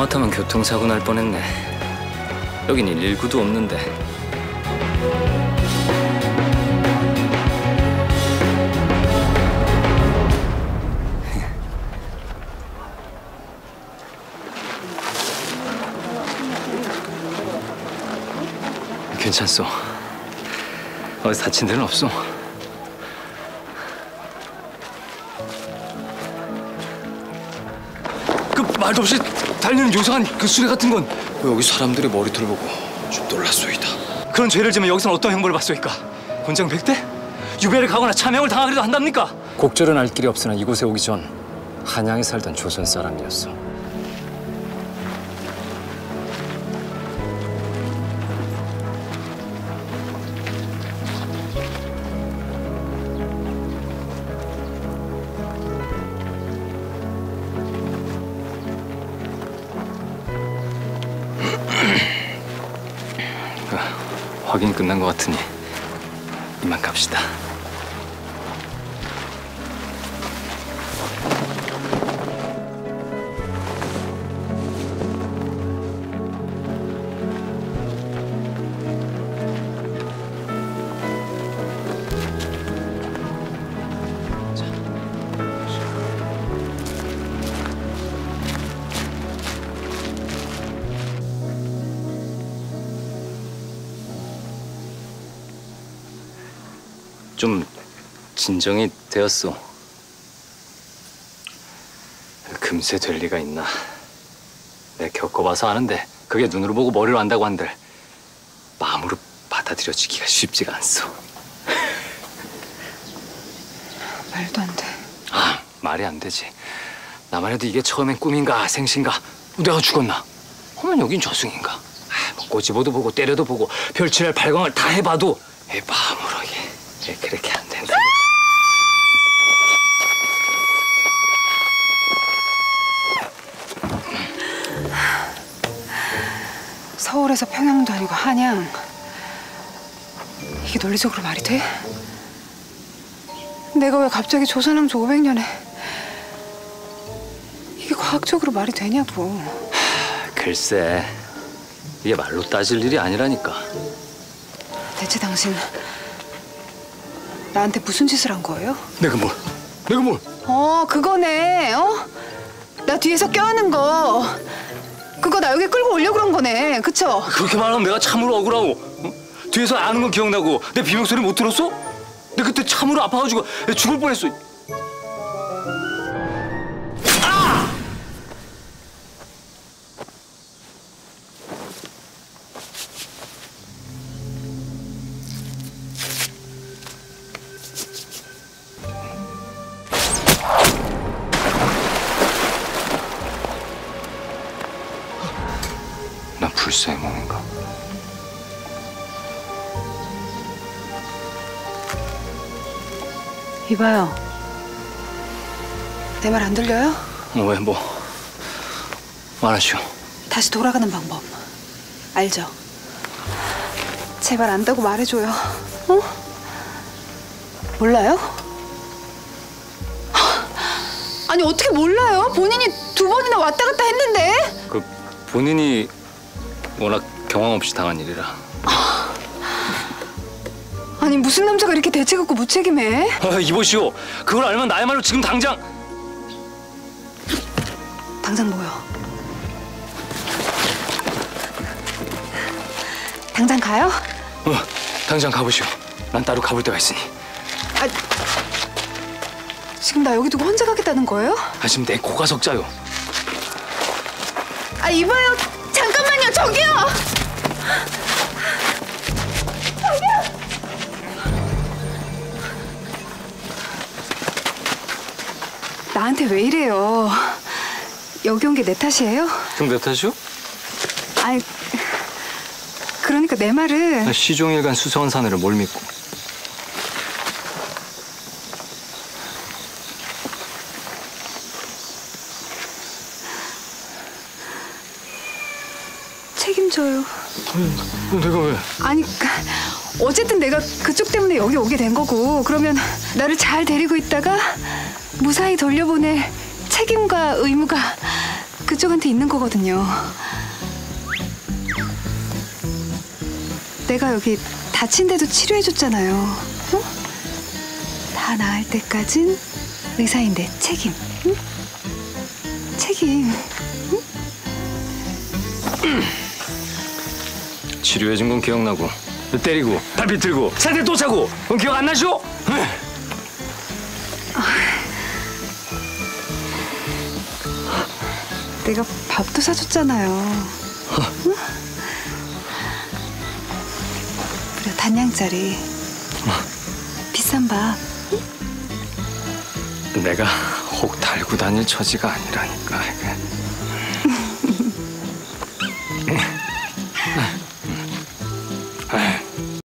하마터면 교통사고 날 뻔했네. 여긴 119도 없는데. 괜찮소. 어디 다친 데는 없어. 그 말도 없이 달리는 요상한 그 수레 같은 건 여기 사람들의 머리털을 보고 좀 놀랐소이다. 그런 죄를 지면 여기서는 어떤 형벌을 받소이까? 곤장 백대? 유배를 가거나 참형을 당하기도 한답니까? 곡절은 알 길이 없으나 이곳에 오기 전 한양에 살던 조선 사람이었어. 확인 끝난 것 같으니 이만 갑시다. 좀 진정이 되었소. 금세 될 리가 있나. 내가 겪어봐서 아는데 그게 눈으로 보고 머리로 안다고 한들 마음으로 받아들여지기가 쉽지가 않소. 말도 안 돼. 아, 말이 안 되지. 나만 해도 이게 처음엔 꿈인가 생신가 내가 죽었나? 하면 여긴 저승인가? 뭐 꼬집어도 보고 때려도 보고 별칠할 발광을 다 해봐도 마음으로 그렇게 안 된다. 서울에서 평양도 아니고 한양. 이게 논리적으로 말이 돼? 내가 왜 갑자기 조선왕조 500년에 이게 과학적으로 말이 되냐고. 글쎄, 이게 말로 따질 일이 아니라니까. 대체 당신 나한테 무슨 짓을 한 거예요? 내가 뭘? 그거네. 나 뒤에서 껴안은 거. 그거 나 여기 끌고 오려고 그런 거네. 그쵸? 그렇게 말하면 내가 참으로 억울하고. 뒤에서 아는 건 기억나고 내 비명소리 못 들었어? 내 그때 참으로 아파가지고 죽을 뻔했어. 난 불사의 몸인가? 이봐요. 내 말 안 들려요? 왜 말하시오. 다시 돌아가는 방법 알죠? 제발 안다고 말해줘요. 몰라요? 아니 어떻게 몰라요? 본인이 2번이나 왔다 갔다 했는데. 그 본인이 워낙 경황 없이 당한 일이라. 아니 무슨 남자가 이렇게 대책 없고 무책임해? 이보시오. 그걸 알면 나야말로 지금 당장 뭐요? 당장 가요? 당장 가보시오. 난 따로 가볼 데가 있으니. 지금 나 여기 두고 혼자 가겠다는 거예요? 지금 내 코가 석자요. 이봐요. 잠깐만요. 저기요. 나한테 왜 이래요? 여기 온 게 내 탓이에요? 그럼 내 탓이오? 그러니까 내 말은 시종일관 수서원 사내를 뭘 믿고. 책임져요. 내가 왜? 어쨌든 내가 그쪽 때문에 여기 오게 된 거고, 그러면 나를 잘 데리고 있다가 무사히 돌려보낼 책임과 의무가 그쪽한테 있는 거거든요. 내가 여기 다친 데도 치료해줬잖아요. 응? 다 나을 때까진 의사인 내 책임. 응? 책임. 치료해준 건 기억나고 때리고 발 비틀고 세대 또 차고 그건 기억 안 나죠? 내가 밥도 사줬잖아요. 응? 무려 단양짜리 비싼 밥. 내가 혹 달고 다닐 처지가 아니라니까. 이게.